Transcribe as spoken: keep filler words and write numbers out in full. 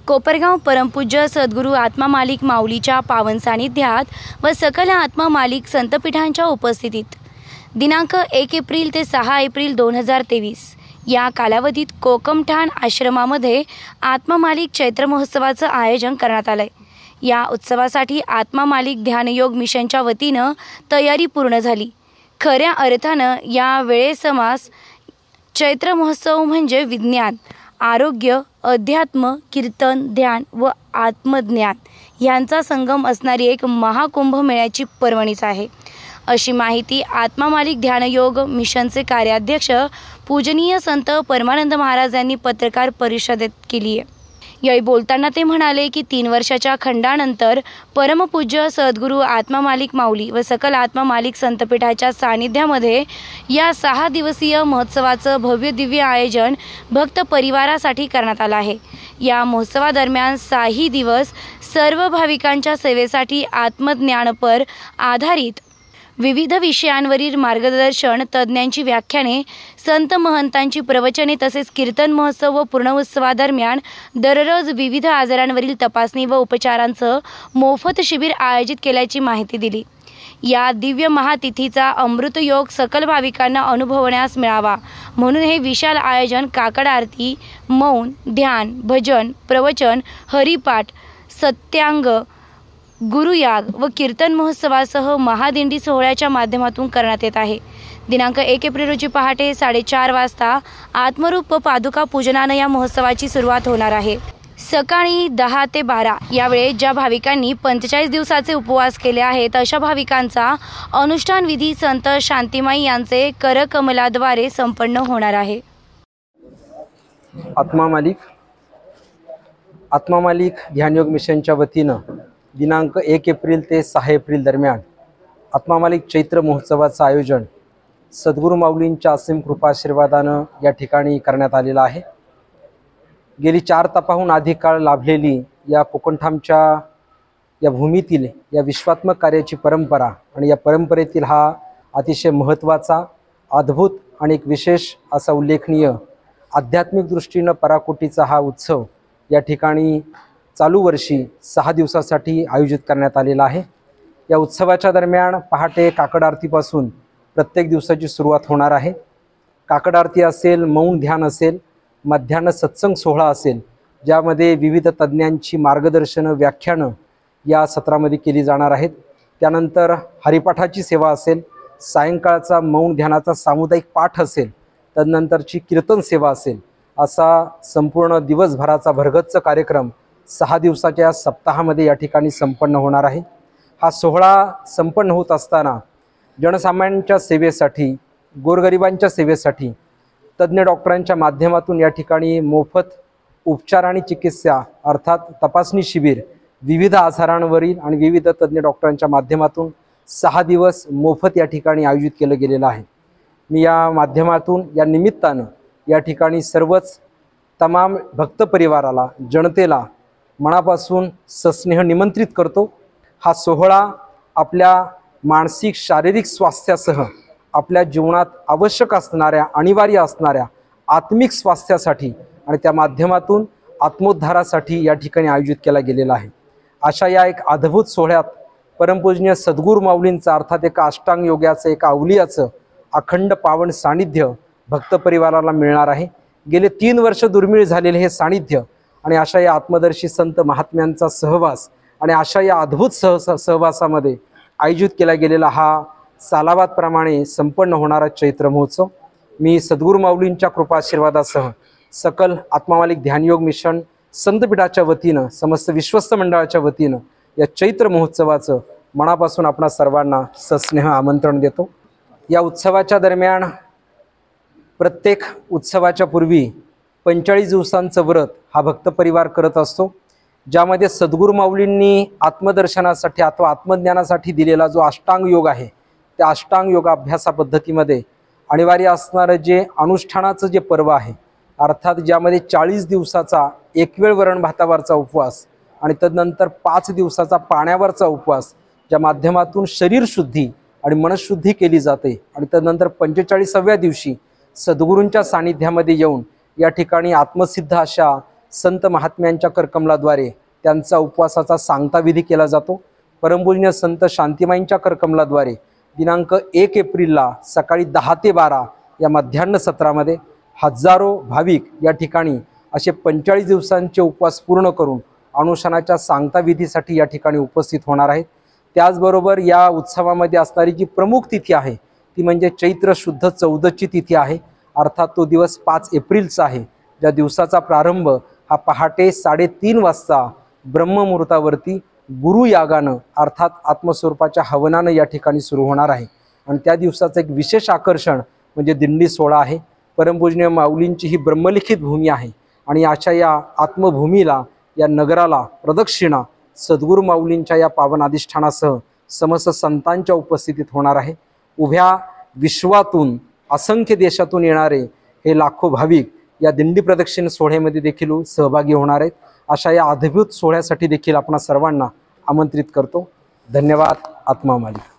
कोपरगाव परमपूज्य सद्गुरू आत्मा मालिक माऊलीच्या पावन सानिध्यात व सकल आत्मा मालिक संतपीठांच्या उपस्थितीत दिनांक एक एप्रिल ते सहा एप्रिल दोन हजार तेवीस या कालावधीत कोकमठाण आश्रमामध्ये आत्मा मालिक चैत्र महोत्सवाचं आयोजन करण्यात आलंय। या उत्सवासाठी आत्मा मालिक ध्यानयोग मिशनच्या वतीनं तयारी पूर्ण झाली। खऱ्या अर्थानं या वेळेसमास चैत्र महोत्सव म्हणजे विज्ञान, आरोग्य, अध्यात्म, कीर्तन, ध्यान व आत्मज्ञान यांचा संगम असणारी एक महाकुंभ मेळ्याची पर्वणीच आहे, अशी माहिती आत्मा मालिक ध्यानयोग मिशनचे कार्याध्यक्ष पूजनीय संत परमानंद महाराज यांनी पत्रकार परिषदेत केली आहे। यावेळी बोलताना ते म्हणाले की तीन वर्षाच्या खंडानंतर परमपूज्य सद्गुरू आत्मा मालिक माऊली व सकल आत्मा मालिक संतपीठाच्या सानिध्यामध्ये या सहा दिवसीय महोत्सवाचं भव्य दिव्य आयोजन भक्त परिवारासाठी करण्यात आलं आहे। या महोत्सवादरम्यान सहाही दिवस सर्व भाविकांच्या सेवेसाठी आत्मज्ञानपर आधारित विविध विषयांवरील मार्गदर्शन, तज्ज्ञांची व्याख्याने, संत महंतांची प्रवचने तसेच कीर्तन महोत्सव व पूर्णोत्सवादरम्यान दररोज विविध आजारांवरील तपासणी व उपचारांचं मोफत शिबिर आयोजित केल्याची माहिती दिली। या दिव्य महातिथीचा अमृत योग सकल भाविकांना अनुभवण्यास मिळावा म्हणून हे विशाल आयोजन काकड आरती, मौन, ध्यान, भजन, प्रवचन, हरिपाठ, सत्यांग, गुरुयाग व कीर्तन महोत्सवासह महादिंडी सोहळ्याच्या माध्यमातून करण्यात येत आहे। दिनांक एक एप्रिल रोजी पहाटे साडेचार वाजता आत्मरूप पादुका पूजनानं या महोत्सवाची सुरुवात होणार आहे। सकाळी दहा ते बारा यावेळी ज्या भाविकांनी पंचेचाळीस दिवसाचे उपवास केले आहेत अशा भाविकांचा अनुष्ठान विधी संत शांतिमाई यांचे करकमलाद्वारे संपन्न होणार आहे। आत्मा मालिक आत्मा मालिक ध्यानयोग मिशनच्या वतीनं दिनांक एक एप्रिल ते सहा एप्रिल दरम्यान आत्मा मालिक चैत्र महोत्सवाचं आयोजन सद्गुरू माऊलींच्या असीम कृपाशीर्वादानं या ठिकाणी करण्यात आलेलं आहे। गेली चार तपाहून अधिक काळ लाभलेली या कोकणठामच्या या भूमीतील या विश्वात्मक कार्याची परंपरा आणि या परंपरेतील हा अतिशय महत्त्वाचा, अद्भुत आणि एक विशेष असा उल्लेखनीय आध्यात्मिक दृष्टीनं पराकोटीचा हा उत्सव या ठिकाणी चालू वर्षी सहा दिवसासाठी आयोजित करण्यात आलेला आहे। या उत्सवाच्या दरम्यान पहाटे काकड आरतीपासून प्रत्येक दिवसाची सुरुवात होणार आहे। काकड आरती असेल, मौन ध्यान असेल, मध्यान्ह सत्संग सोहळा असेल, ज्यामध्ये विविध तज्ज्ञांची मार्गदर्शनं, व्याख्यानं या सत्रामध्ये केली जाणार आहेत। त्यानंतर हरिपाठाची सेवा असेल, सायंकाळचा मौन ध्यानाचा सामुदायिक पाठ असेल, तदनंतरची कीर्तन सेवा असेल, असा संपूर्ण दिवसभराचा भरगच्च कार्यक्रम सहा दिवसाच्या सप्ताहामध्ये या ठिकाणी संपन्न होणार आहे। हा सोहळा संपन्न होत असताना जनसामान्यांच्या सेवेसाठी, गोरगरिबांच्या सेवेसाठी तज्ज्ञ डॉक्टरांच्या माध्यमातून या ठिकाणी मोफत उपचार आणि चिकित्सा अर्थात तपासणी शिबिर विविध आजारांवरील आणि विविध तज्ज्ञ डॉक्टरांच्या माध्यमातून सहा दिवस मोफत या ठिकाणी आयोजित केलं गेलेलं आहे। मी या माध्यमातून या निमित्तानं या ठिकाणी सर्वच तमाम भक्त परिवाराला, जनतेला मनापासून सस्नेह निमंत्रित करतो। हा सोहळा आपल्या मानसिक शारीरिक स्वास्थ्यासह आपल्या जीवनात आवश्यक असणाऱ्या, अनिवार्य असणाऱ्या आत्मिक स्वास्थ्यासाठी आणि त्या माध्यमातून आत्मोद्धारासाठी या ठिकाणी आयोजित केला गेलेला आहे। अशा या एक अद्भुत सोहळ्यात परमपूजनीय सद्गुरू माऊलींचं अर्थात एका अष्टांग योगाचं, एका अवलियाचं अखंड पावन सानिध्य भक्त परिवाराला मिळणार आहे। गेले तीन वर्ष दुर्मिळ झालेले हे सानिध्य आणि अशा या आत्मदर्शी संत महात्म्यांचा सहवास आणि अशा या अद्भुत सह सहवासामध्ये आयोजित केला गेलेला हा सालाबादप्रमाणे संपन्न होणारा चैत्र महोत्सव मी सद्गुरू माऊलींच्या कृपाशीर्वादासह सकल आत्मा मालिक ध्यानयोग मिशन संतपीठाच्या वतीनं, समस्त विश्वस्त मंडळाच्या वतीनं या चैत्र महोत्सवाचं मनापासून आपणा सर्वांना सस्नेह आमंत्रण देतो। या उत्सवाच्या दरम्यान प्रत्येक उत्सवाच्या पूर्वी पंचेचाळीस दिवसांचं व्रत हा भक्त परिवार करत असतो, ज्यामध्ये सद्गुरू माऊलींनी आत्मदर्शनासाठी अथवा आत्मज्ञानासाठी दिलेला जो अष्टांग योग आहे त्या अष्टांग योग अभ्यासा पद्धतीमध्ये अनिवार्य असणारं जे अनुष्ठानाचं जे पर्व आहे, अर्थात ज्यामध्ये चाळीस दिवसाचा एक वेळ वरण भातावरचा उपवास आणि तदनंतर पाच दिवसाचा पाण्यावरचा उपवास, ज्या माध्यमातून शरीर शुद्धी आणि मनशुद्धी केली जाते आणि तदनंतर पंचेचाळीसाव्या दिवशी सद्गुरूंच्या सानिध्यामध्ये येऊन या ठिकाणी आत्मसिद्ध अशा संत महात्म्यांच्या करकमलाद्वारे त्यांचा उपवासाचा सांगता विधी केला जातो। परमपूज्य संत शांतीमाईंच्या करकमलाद्वारे दिनांक एक एप्रिलला सकाळी दहा ते बारा या मध्यान्ह सत्रामध्ये हजारो भाविक या ठिकाणी असे पंचेचाळीस दिवसांचे उपवास पूर्ण करून अनुष्ठानाच्या सांगता विधीसाठी या ठिकाणी उपस्थित होणार आहेत। त्याचबरोबर या उत्सवामध्ये असणारी जी प्रमुख तिथी आहे ती म्हणजे चैत्र शुद्ध चौदसची तिथी आहे, अर्थात तो दिवस पाच एप्रिलचा आहे, ज्या दिवसाचा प्रारंभ हा पहाटे साडेतीन वाजता ब्रह्ममुहूर्तावरती गुरुयागानं अर्थात आत्मस्वरूपाच्या हवनानं या ठिकाणी सुरू होणार आहे। आणि त्या दिवसाचं एक विशेष आकर्षण म्हणजे दिंडी सोहळा आहे। परमपूजनीय माऊलींची ही ब्रह्मलिखित भूमी आहे आणि अशा या आत्मभूमीला, या नगराला प्रदक्षिणा सद्गुरू माऊलींच्या या पावन अधिष्ठानासह समस्त संतांच्या उपस्थितीत होणार आहे। उभ्या विश्वातून असंख्य देशातून येणारे हे लाखो भाविक या दिंडी प्रदक्षिण सोहळ्यामध्ये देखील सहभागी होणार आहेत। अशा या अद्भुत सोहळ्यासाठी देखील आपण सर्वांना आमंत्रित करतो। धन्यवाद। आत्मा मालिक।